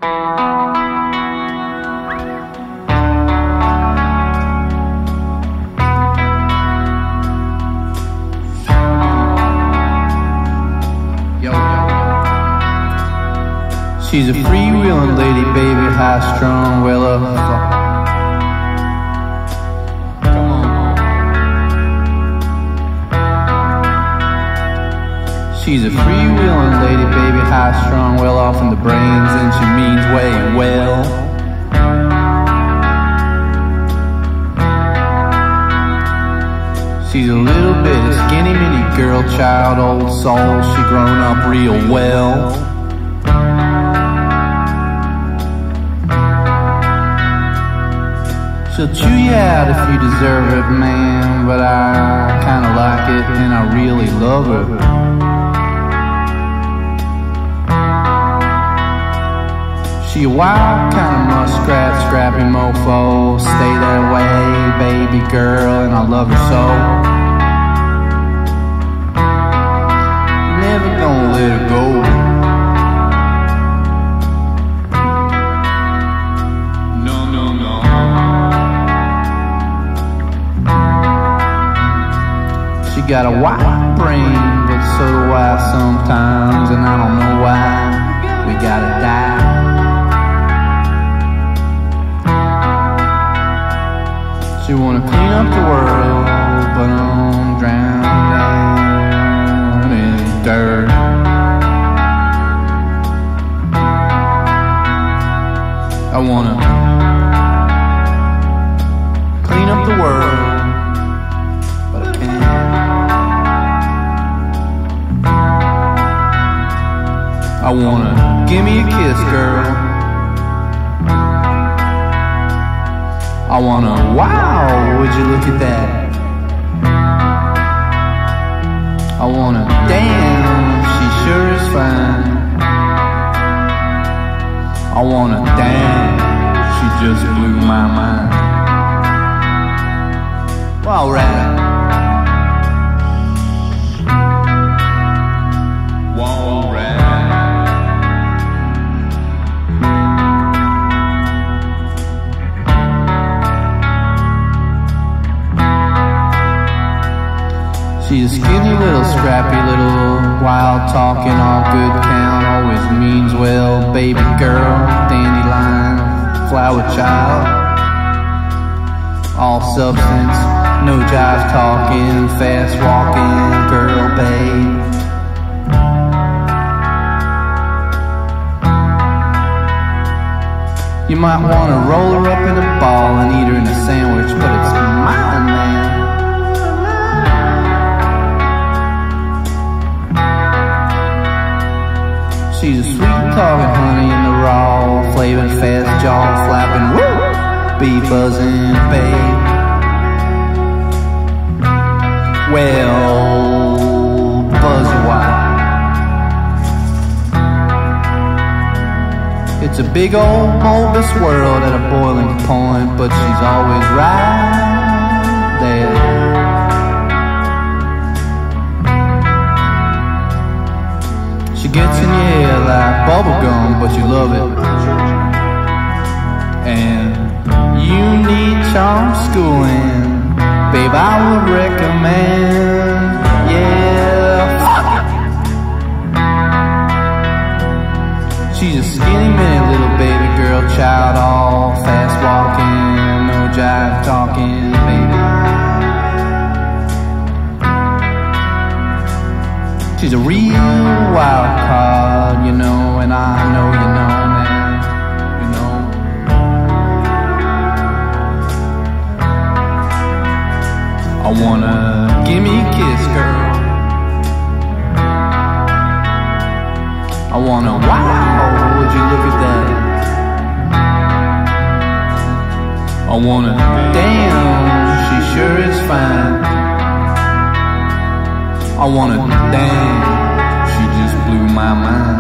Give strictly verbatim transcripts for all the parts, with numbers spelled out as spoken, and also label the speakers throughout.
Speaker 1: She's a freewheeling lady, baby, high-strung, well up. Come on. She's a freewheeling lady, baby, high-strung, well off in the brains, and she means way well. She's a little bit of skinny mini girl child, old soul, she grown up real well. She'll chew you out if you deserve it, man, but I kinda like it and I really love her. She a wild kind of muskrat, scrappy mofo, stay that way, baby girl, and I love her so. Never gonna let her go. Got a white brain, but so do I sometimes, and I don't know why we gotta die. She wanna clean up the world, but I'm drowned down in dirt. I wanna clean up the world, I wanna give me a kiss, girl. I wanna, wow, would you look at that? I wanna, damn, she sure is fine. I wanna, damn, she just blew my mind. Well, alright. She's a skinny little, scrappy little, wild talking, all good count, always means well, baby girl, dandelion, flower child, all substance, no jive talking, fast walking, girl, babe. You might want to roll her up in a ball and eat her in a sandwich, but it's mine, man. She's a sweet-talking honey in the raw, flavin' fast jaw, flapping, woo, bee buzzing, babe. Well, buzz white. It's a big old bulbous world at a boiling point, but she's always right there. She gets in your hair like bubblegum, but you love it. And you need charm schooling, babe, I would recommend. Yeah, fuck it. She's a skinny mini little baby girl child, all fast walking, no jive talking, baby. She's a real wild card, you know, and I know you know, man, you know. I wanna give me a kiss, girl. I wanna, wow, would you look at that? I wanna, damn, she sure is fine. I wanna, damn, she just blew my mind.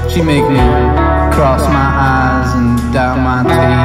Speaker 1: She make me cross my eyes and dot my T's.